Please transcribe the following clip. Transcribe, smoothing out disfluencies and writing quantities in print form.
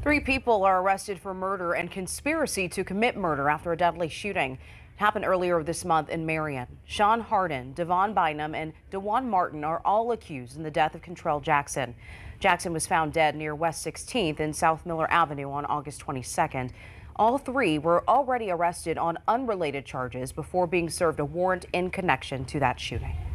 Three people are arrested for murder and conspiracy to commit murder after a deadly shooting. It happened earlier this month in Marion. Sean Hardin, Devon Bynum, and DeJuan Martin are all accused in the death of Contrell Jackson. Jackson was found dead near West 16th and South Miller Avenue on August 22nd. All three were already arrested on unrelated charges before being served a warrant in connection to that shooting.